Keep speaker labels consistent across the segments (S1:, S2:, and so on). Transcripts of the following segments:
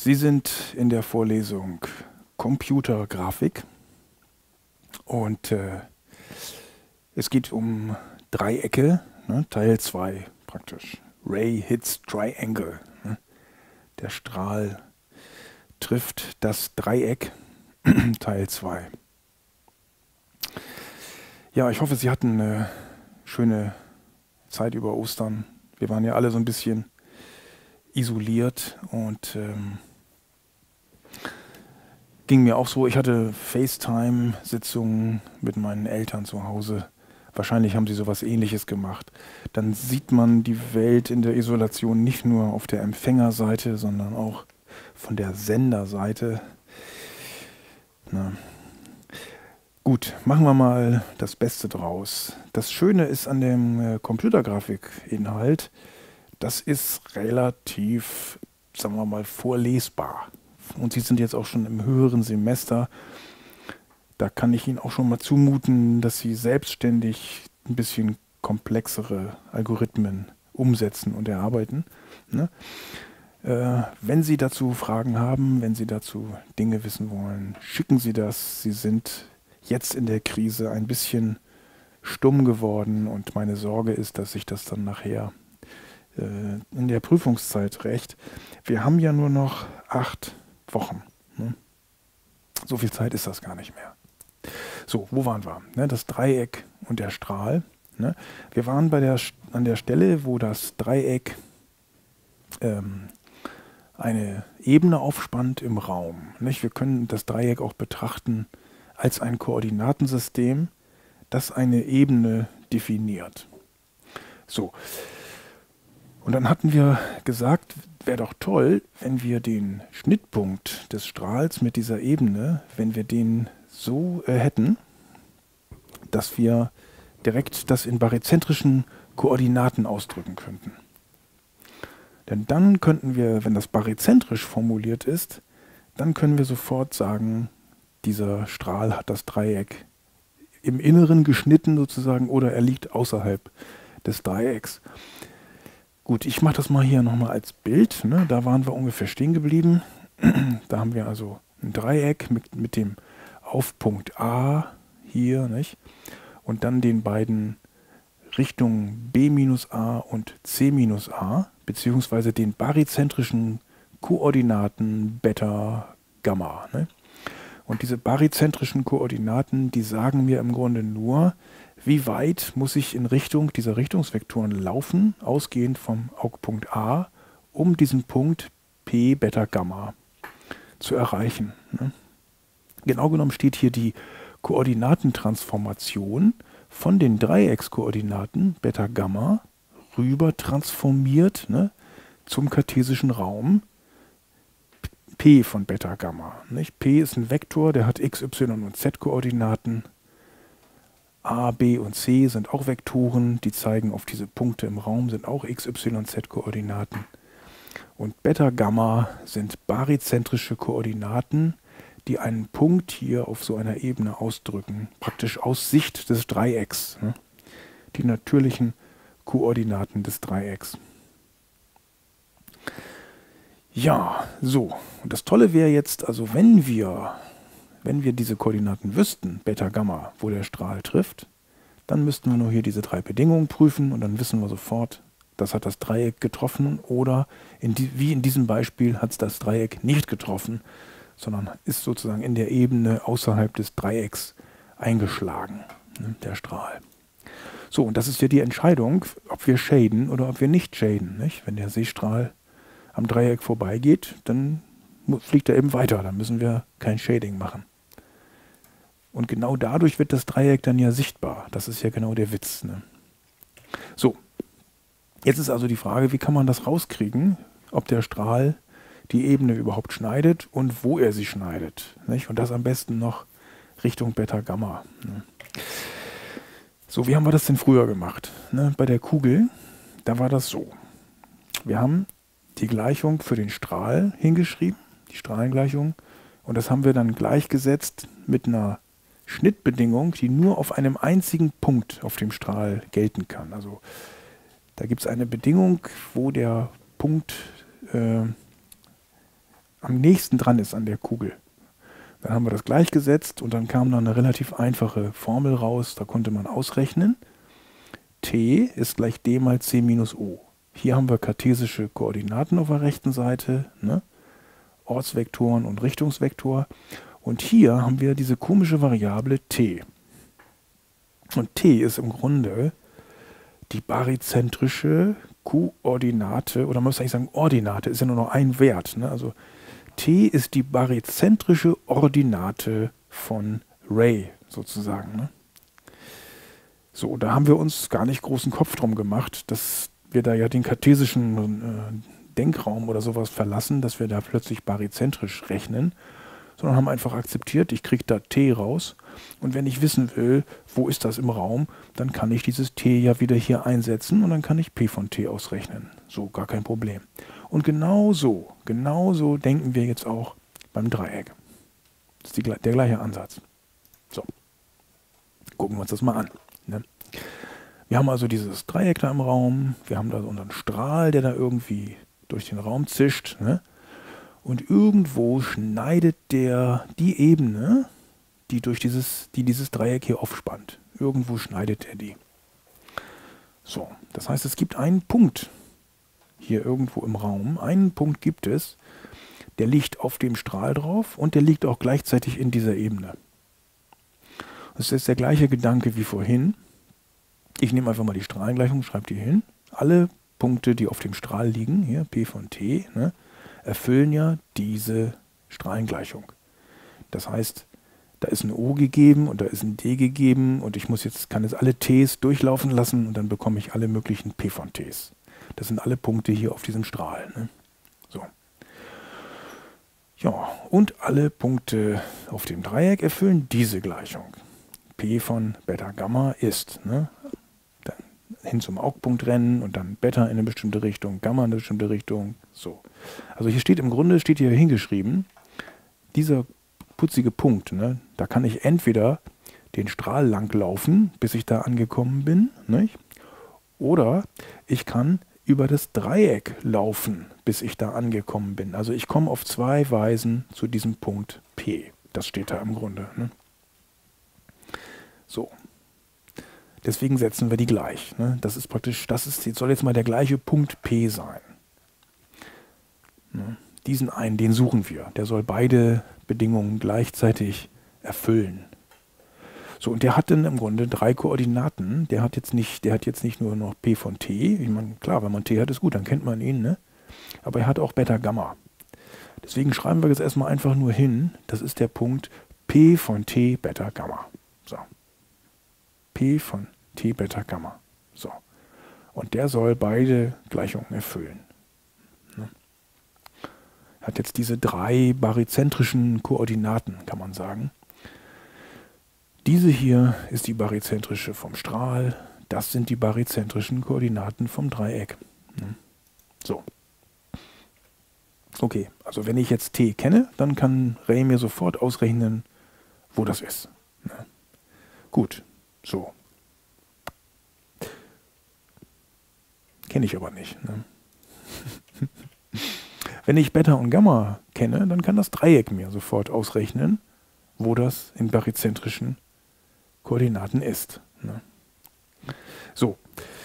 S1: Sie sind in der Vorlesung Computergrafik und es geht um Dreiecke, ne, Teil 2 praktisch. Ray hits triangle. Ne? Der Strahl trifft das Dreieck, Teil 2. Ja, ich hoffe, Sie hatten eine schöne Zeit über Ostern. Wir waren ja alle so ein bisschen isoliert und ging mir auch so. Ich hatte FaceTime-Sitzungen mit meinen Eltern zu Hause. Wahrscheinlich haben sie sowas Ähnliches gemacht. Dann sieht man die Welt in der Isolation nicht nur auf der Empfängerseite, sondern auch von der Senderseite. Na. Gut, machen wir mal das Beste draus. Das Schöne ist an dem Computergrafikinhalt, das ist relativ, sagen wir mal, vorlesbar. Und Sie sind jetzt auch schon im höheren Semester. Da kann ich Ihnen auch schon mal zumuten, dass Sie selbstständig ein bisschen komplexere Algorithmen umsetzen und erarbeiten. Ne? Wenn Sie dazu Fragen haben, wenn Sie dazu Dinge wissen wollen, schicken Sie das. Sie sind jetzt in der Krise ein bisschen stumm geworden und meine Sorge ist, dass sich das dann nachher in der Prüfungszeit rächt. Wir haben ja nur noch 8 Wochen. Ne? So viel Zeit ist das gar nicht mehr. So, wo waren wir? Ne, das Dreieck und der Strahl. Ne? Wir waren an der Stelle, wo das Dreieck eine Ebene aufspannt im Raum. Nicht? Wir können das Dreieck auch betrachten als ein Koordinatensystem, das eine Ebene definiert. So. Und dann hatten wir gesagt, wäre doch toll, wenn wir den Schnittpunkt des Strahls mit dieser Ebene, wenn wir den so hätten, dass wir direkt das in baryzentrischen Koordinaten ausdrücken könnten. Denn dann könnten wir, wenn das baryzentrisch formuliert ist, dann können wir sofort sagen, dieser Strahl hat das Dreieck im Inneren geschnitten sozusagen oder er liegt außerhalb des Dreiecks. Gut, ich mache das mal hier nochmal als Bild. Ne? Da waren wir ungefähr stehen geblieben. Da haben wir also ein Dreieck mit dem Aufpunkt A hier, nicht? Und dann den beiden Richtungen B-A und C-A, beziehungsweise den baryzentrischen Koordinaten Beta, Gamma. Ne? Und diese baryzentrischen Koordinaten, die sagen mir im Grunde nur, wie weit muss ich in Richtung dieser Richtungsvektoren laufen, ausgehend vom Augpunkt A, um diesen Punkt P, Beta, Gamma zu erreichen. Ne? Genau genommen steht hier die Koordinatentransformation von den Dreieckskoordinaten Beta, Gamma rüber transformiert, ne, zum kartesischen Raum P von Beta, Gamma. Nicht? P ist ein Vektor, der hat x, y und z Koordinaten. A, B und C sind auch Vektoren, die zeigen auf diese Punkte im Raum, sind auch x, y, z Koordinaten. Und Beta, Gamma sind baryzentrische Koordinaten, die einen Punkt hier auf so einer Ebene ausdrücken, praktisch aus Sicht des Dreiecks. Ne? Die natürlichen Koordinaten des Dreiecks. Ja, so. Und das Tolle wäre jetzt, also wenn wir diese Koordinaten wüssten, Beta, Gamma, wo der Strahl trifft, dann müssten wir nur hier diese 3 Bedingungen prüfen und dann wissen wir sofort, das hat das Dreieck getroffen oder wie in diesem Beispiel hat es das Dreieck nicht getroffen, sondern ist sozusagen in der Ebene außerhalb des Dreiecks eingeschlagen, ne, der Strahl. So, und das ist ja die Entscheidung, ob wir shaden oder ob wir nicht shaden. Nicht? Wenn der Sehstrahl am Dreieck vorbeigeht, dann fliegt er eben weiter, dann müssen wir kein Shading machen. Und genau dadurch wird das Dreieck dann ja sichtbar. Das ist ja genau der Witz. Ne? So, jetzt ist also die Frage, wie kann man das rauskriegen, ob der Strahl die Ebene überhaupt schneidet und wo er sie schneidet. Nicht? Und das am besten noch Richtung Beta, Gamma. Ne? So, wie haben wir das denn früher gemacht? Ne? Bei der Kugel, da war das so. Wir haben die Gleichung für den Strahl hingeschrieben, die Strahlengleichung, und das haben wir dann gleichgesetzt mit einer Schnittbedingung, die nur auf einem einzigen Punkt auf dem Strahl gelten kann. Also da gibt es eine Bedingung, wo der Punkt am nächsten dran ist an der Kugel. Dann haben wir das gleichgesetzt und dann kam noch eine relativ einfache Formel raus, da konnte man ausrechnen. T ist gleich d mal c minus o. Hier haben wir kartesische Koordinaten auf der rechten Seite, ne? Ortsvektoren und Richtungsvektor. Und hier haben wir diese komische Variable t. Und t ist im Grunde die baryzentrische Koordinate, oder man muss eigentlich sagen Ordinate, ist ja nur noch ein Wert. Ne? Also t ist die baryzentrische Ordinate von Ray sozusagen. Ne? So, da haben wir uns gar nicht großen Kopf drum gemacht, dass wir da ja den kartesischen Denkraum oder sowas verlassen, dass wir da plötzlich baryzentrisch rechnen, sondern haben einfach akzeptiert, ich kriege da t raus und wenn ich wissen will, wo ist das im Raum, dann kann ich dieses t ja wieder hier einsetzen und dann kann ich p von t ausrechnen. So, gar kein Problem. Und genauso denken wir jetzt auch beim Dreieck. Das ist der gleiche Ansatz. So, gucken wir uns das mal an. Ne? Wir haben also dieses Dreieck da im Raum, wir haben da so unseren Strahl, der da irgendwie durch den Raum zischt, ne? Und irgendwo schneidet der die Ebene, die dieses Dreieck hier aufspannt. Irgendwo schneidet er die. So, das heißt, es gibt einen Punkt hier irgendwo im Raum. Einen Punkt gibt es, der liegt auf dem Strahl drauf und der liegt auch gleichzeitig in dieser Ebene. Das ist der gleiche Gedanke wie vorhin. Ich nehme einfach mal die Strahlengleichung, schreibe die hin. Alle Punkte, die auf dem Strahl liegen, hier P von t, ne, erfüllen ja diese Strahlengleichung. Das heißt, da ist ein O gegeben und da ist ein D gegeben und ich kann jetzt alle T's durchlaufen lassen und dann bekomme ich alle möglichen P von T's. Das sind alle Punkte hier auf diesem Strahl. Ne? So. Ja, und alle Punkte auf dem Dreieck erfüllen diese Gleichung. P von Beta Gamma ist, ne? Dann hin zum Augpunkt rennen und dann Beta in eine bestimmte Richtung, Gamma in eine bestimmte Richtung. So. Also hier steht hier hingeschrieben, dieser putzige Punkt, ne? Da kann ich entweder den Strahl lang laufen, bis ich da angekommen bin, nicht? Oder ich kann über das Dreieck laufen, bis ich da angekommen bin. Also ich komme auf zwei Weisen zu diesem Punkt P. Das steht da im Grunde. Ne? So. Deswegen setzen wir die gleich. Ne? Das ist praktisch, soll jetzt mal der gleiche Punkt P sein. Ne? Diesen einen, den suchen wir. Der soll beide Bedingungen gleichzeitig erfüllen. So, und der hat dann im Grunde 3 Koordinaten. Der hat jetzt nicht nur noch P von T. Ich meine, klar, wenn man T hat, ist gut, dann kennt man ihn, ne? Aber er hat auch Beta Gamma. Deswegen schreiben wir jetzt erstmal einfach nur hin, das ist der Punkt P von T Beta Gamma. So. P von T Beta Gamma. So. Und der soll beide Gleichungen erfüllen. Ne? Er hat jetzt diese 3 baryzentrischen Koordinaten, kann man sagen. Diese hier ist die baryzentrische vom Strahl, das sind die baryzentrischen Koordinaten vom Dreieck. So. Okay, also wenn ich jetzt T kenne, dann kann Ray mir sofort ausrechnen, wo das ist. Gut, so. Kenne ich aber nicht. Ne? Wenn ich Beta und Gamma kenne, dann kann das Dreieck mir sofort ausrechnen, wo das in baryzentrischen Koordinaten ist. Ne? So.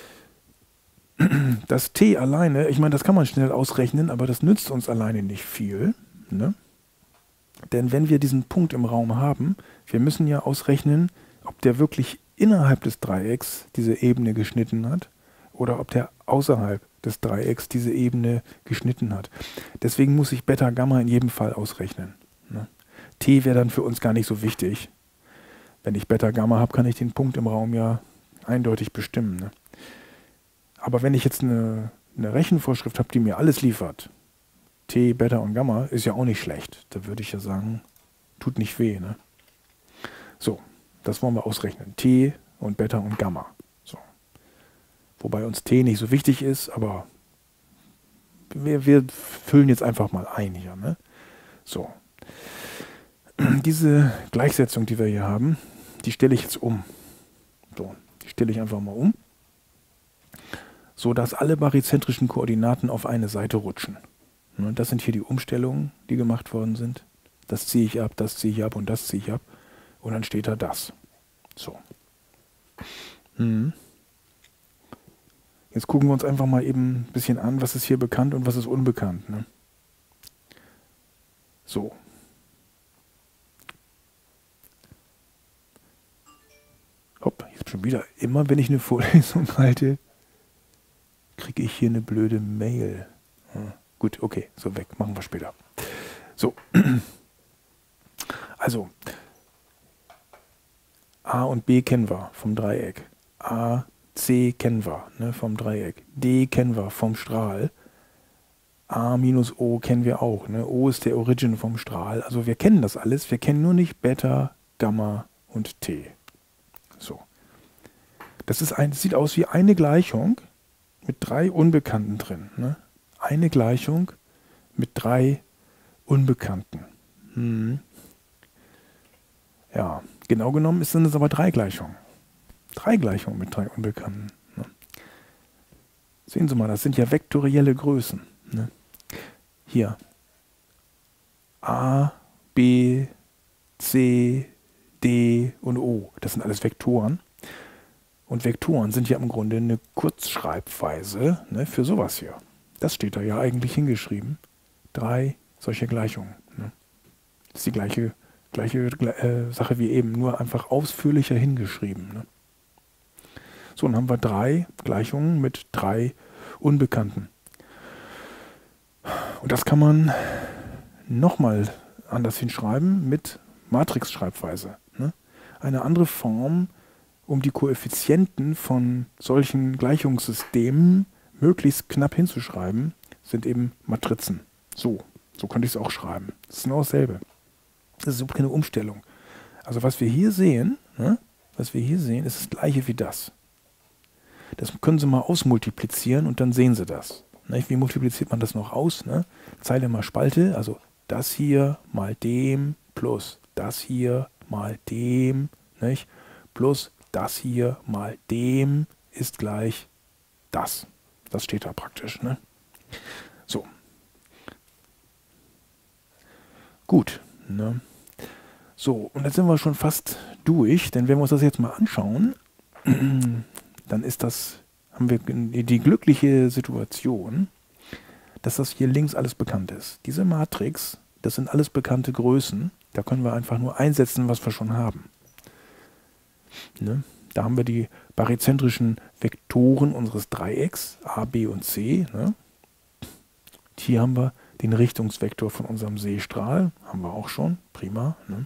S1: Das T alleine, ich meine, das kann man schnell ausrechnen, aber das nützt uns alleine nicht viel. Ne? Denn wenn wir diesen Punkt im Raum haben, wir müssen ja ausrechnen, ob der wirklich innerhalb des Dreiecks diese Ebene geschnitten hat oder ob der außerhalb des Dreiecks diese Ebene geschnitten hat. Deswegen muss ich Beta Gamma in jedem Fall ausrechnen. Ne? T wäre dann für uns gar nicht so wichtig. Wenn ich Beta Gamma habe, kann ich den Punkt im Raum ja eindeutig bestimmen. Ne? Aber wenn ich jetzt eine Rechenvorschrift habe, die mir alles liefert, T, Beta und Gamma, ist ja auch nicht schlecht. Da würde ich ja sagen, tut nicht weh. Ne? So, das wollen wir ausrechnen. T und Beta und Gamma. So. Wobei uns T nicht so wichtig ist, aber wir füllen jetzt einfach mal ein hier. Ne? So. Diese Gleichsetzung, die wir hier haben, die stelle ich jetzt um. So, die stelle ich einfach mal um, so dass alle baryzentrischen Koordinaten auf eine Seite rutschen. Ne, das sind hier die Umstellungen, die gemacht worden sind. Das ziehe ich ab, das ziehe ich ab und das ziehe ich ab. Und dann steht da das. So. Jetzt gucken wir uns einfach mal eben ein bisschen an, was ist hier bekannt und was ist unbekannt. Ne? So. Hopp, jetzt schon wieder. Immer wenn ich eine Vorlesung halte, kriege ich hier eine blöde Mail. Gut, okay, so weg, machen wir später. So. Also, A und B kennen wir vom Dreieck. A, C kennen wir, ne, vom Dreieck. D kennen wir vom Strahl. A minus O kennen wir auch. Ne? O ist der Origin vom Strahl. Also wir kennen das alles. Wir kennen nur nicht Beta, Gamma und T. So. Das sieht aus wie eine Gleichung mit 3 Unbekannten drin. Ne? Eine Gleichung mit 3 Unbekannten. Ja, genau genommen sind es aber 3 Gleichungen. 3 Gleichungen mit 3 Unbekannten. Ne? Sehen Sie mal, das sind ja vektorielle Größen. Ne? Hier. A, B, C, D und O. Das sind alles Vektoren. Und Vektoren sind ja im Grunde eine Kurzschreibweise, ne, für sowas hier. Das steht da ja eigentlich hingeschrieben. 3 solche Gleichungen. Ne. Das ist die gleiche Sache wie eben, nur einfach ausführlicher hingeschrieben. Ne. So, dann haben wir 3 Gleichungen mit 3 Unbekannten. Und das kann man nochmal anders hinschreiben mit Matrixschreibweise. Ne. Eine andere Form, um die Koeffizienten von solchen Gleichungssystemen möglichst knapp hinzuschreiben, sind eben Matrizen. So könnte ich es auch schreiben. Das ist genau dasselbe. Das ist keine Umstellung. Also was wir hier sehen, ne, ist das gleiche wie das. Das können Sie mal ausmultiplizieren und dann sehen Sie das. Ne, wie multipliziert man das noch aus? Ne? Zeile mal Spalte, also das hier mal dem plus das hier mal dem, nicht? Plus das hier mal dem ist gleich das. Das steht da praktisch. Ne? So. Gut. Ne? So, und jetzt sind wir schon fast durch, denn wenn wir uns das jetzt mal anschauen, dann haben wir die glückliche Situation, dass das hier links alles bekannt ist. Diese Matrix, das sind alles bekannte Größen. Da können wir einfach nur einsetzen, was wir schon haben. Ne? Da haben wir die baryzentrischen Vektoren unseres Dreiecks, A, B und C. Ne? Hier haben wir den Richtungsvektor von unserem Seestrahl. Haben wir auch schon. Prima. Ne?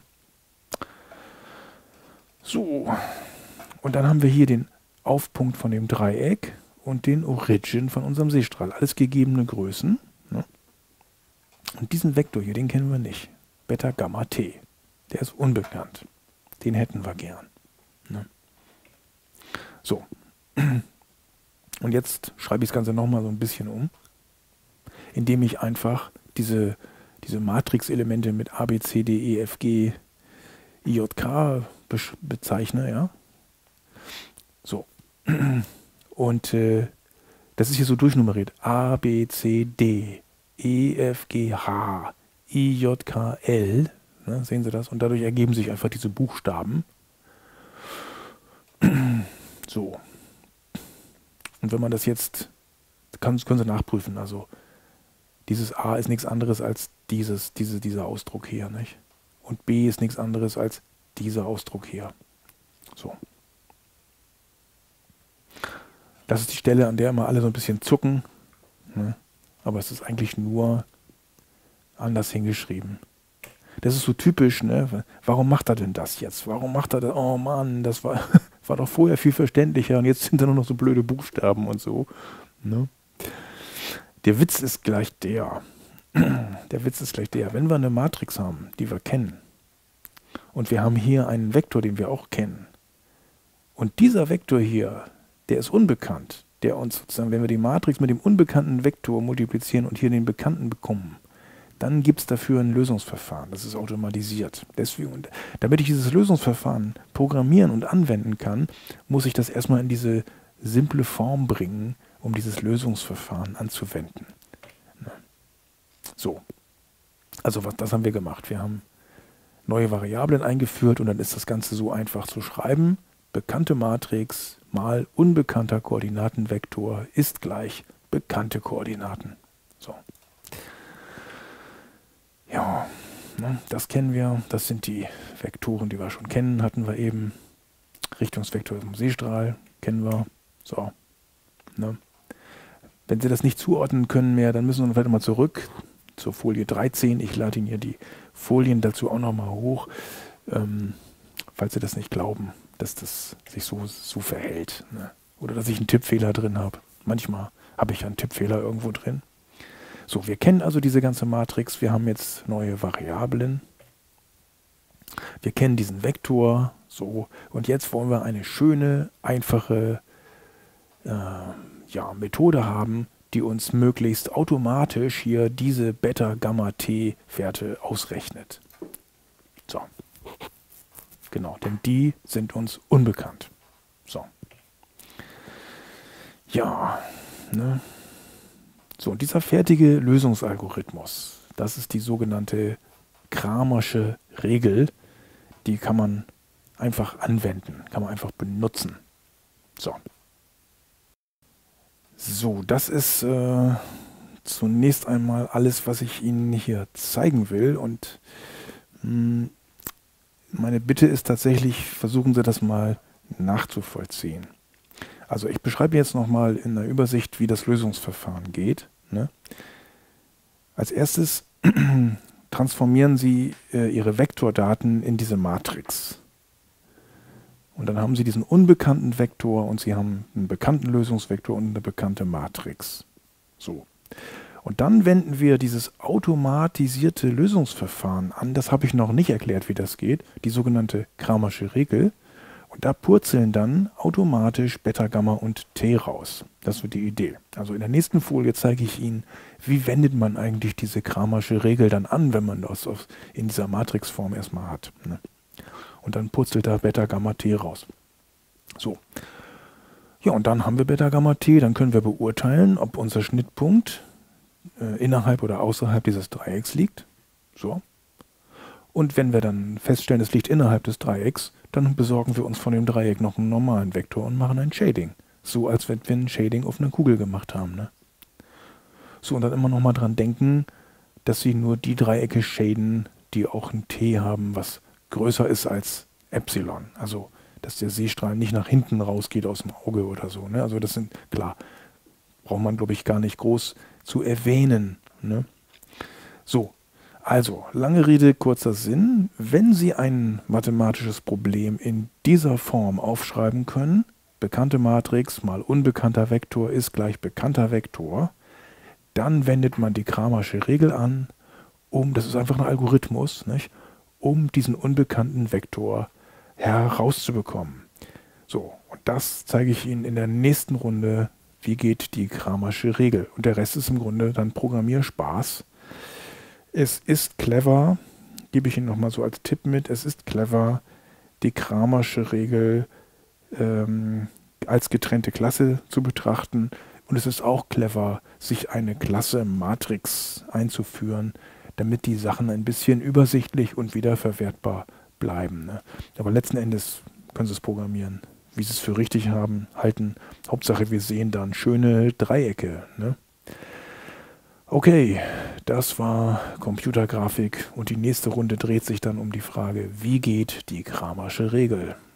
S1: So. Und dann haben wir hier den Aufpunkt von dem Dreieck und den Origin von unserem Seestrahl. Alles gegebene Größen. Ne? Und diesen Vektor hier, den kennen wir nicht. Beta, Gamma, T. Der ist unbekannt. Den hätten wir gern. Ne? So. Und jetzt schreibe ich das Ganze nochmal so ein bisschen um, indem ich einfach diese Matrix-Elemente mit A, B, C, D, E, F, G, I, J, K bezeichne. Ja? So. Und das ist hier so durchnummeriert. A, B, C, D, E, F, G, H, I, J, K, L. Ne, sehen Sie das? Und dadurch ergeben sich einfach diese Buchstaben. So. Und wenn man das jetzt, können Sie nachprüfen, also dieses A ist nichts anderes als dieser Ausdruck hier, nicht? Und B ist nichts anderes als dieser Ausdruck hier. So. Das ist die Stelle, an der immer alle so ein bisschen zucken. Ne? Aber es ist eigentlich nur anders hingeschrieben. Das ist so typisch, ne? Warum macht er denn das jetzt? Warum macht er das? Oh Mann, das war doch vorher viel verständlicher und jetzt sind da nur noch so blöde Buchstaben und so. Ne? Der Witz ist gleich der. Wenn wir eine Matrix haben, die wir kennen, und wir haben hier einen Vektor, den wir auch kennen, und dieser Vektor hier, der ist unbekannt, der uns sozusagen, wenn wir die Matrix mit dem unbekannten Vektor multiplizieren und hier den bekannten bekommen, dann gibt es dafür ein Lösungsverfahren. Das ist automatisiert. Deswegen, damit ich dieses Lösungsverfahren programmieren und anwenden kann, muss ich das erstmal in diese simple Form bringen, um dieses Lösungsverfahren anzuwenden. So, also das haben wir gemacht. Wir haben neue Variablen eingeführt und dann ist das Ganze so einfach zu schreiben. Bekannte Matrix mal unbekannter Koordinatenvektor ist gleich bekannte Koordinaten. So. Ja, ne, das kennen wir. Das sind die Vektoren, die wir schon kennen, hatten wir eben. Richtungsvektor im Seestrahl kennen wir. So. Ne. Wenn Sie das nicht zuordnen können mehr, dann müssen wir vielleicht mal zurück zur Folie 13. Ich lade Ihnen hier die Folien dazu auch nochmal hoch, falls Sie das nicht glauben, dass das sich so verhält. Ne? Oder dass ich einen Tippfehler drin habe. Manchmal habe ich einen Tippfehler irgendwo drin. So, wir kennen also diese ganze Matrix. Wir haben jetzt neue Variablen. Wir kennen diesen Vektor. So, und jetzt wollen wir eine schöne, einfache Methode haben, die uns möglichst automatisch hier diese Beta, Gamma, T-Werte ausrechnet. So. Genau, denn die sind uns unbekannt. So. Ja, ne? So, und dieser fertige Lösungsalgorithmus, das ist die sogenannte Cramersche Regel, die kann man einfach anwenden, kann man einfach benutzen. So. So, das ist zunächst einmal alles, was ich Ihnen hier zeigen will. Und meine Bitte ist tatsächlich, versuchen Sie das mal nachzuvollziehen. Also ich beschreibe jetzt nochmal in der Übersicht, wie das Lösungsverfahren geht. Ne? Als erstes transformieren Sie Ihre Vektordaten in diese Matrix. Und dann haben Sie diesen unbekannten Vektor und Sie haben einen bekannten Lösungsvektor und eine bekannte Matrix. So. Und dann wenden wir dieses automatisierte Lösungsverfahren an. Das habe ich noch nicht erklärt, wie das geht. Die sogenannte Cramersche Regel. Und da purzeln dann automatisch Beta, Gamma und T raus. Das wird die Idee. Also in der nächsten Folie zeige ich Ihnen, wie wendet man eigentlich diese Cramersche Regel dann an, wenn man das in dieser Matrixform erstmal hat. Ne? Und dann purzelt da Beta, Gamma, T raus. So. Ja, und dann haben wir Beta, Gamma, T. Dann können wir beurteilen, ob unser Schnittpunkt innerhalb oder außerhalb dieses Dreiecks liegt. So. Und wenn wir dann feststellen, es liegt innerhalb des Dreiecks, dann besorgen wir uns von dem Dreieck noch einen normalen Vektor und machen ein Shading. So, als wenn wir ein Shading auf einer Kugel gemacht haben. Ne? So, und dann immer noch mal dran denken, dass Sie nur die Dreiecke shaden, die auch ein T haben, was größer ist als Epsilon. Also, dass der Seestrahl nicht nach hinten rausgeht aus dem Auge oder so. Ne? Also, das sind, klar, braucht man, glaube ich, gar nicht groß zu erwähnen. Ne? So, also, lange Rede, kurzer Sinn. Wenn Sie ein mathematisches Problem in dieser Form aufschreiben können, bekannte Matrix mal unbekannter Vektor ist gleich bekannter Vektor, dann wendet man die Cramersche Regel an, das ist einfach ein Algorithmus, nicht? Um diesen unbekannten Vektor herauszubekommen. So, und das zeige ich Ihnen in der nächsten Runde, wie geht die Cramersche Regel. Und der Rest ist im Grunde dann Programmierspaß. Es ist clever, gebe ich Ihnen nochmal so als Tipp mit, es ist clever, die Cramersche Regel als getrennte Klasse zu betrachten. Und es ist auch clever, sich eine Klasse Matrix einzuführen, damit die Sachen ein bisschen übersichtlich und wiederverwertbar bleiben. Ne? Aber letzten Endes können Sie es programmieren, wie Sie es für richtig halten. Hauptsache, wir sehen dann schöne Dreiecke. Ne? Okay, das war Computergrafik und die nächste Runde dreht sich dann um die Frage, wie geht die Cramersche Regel?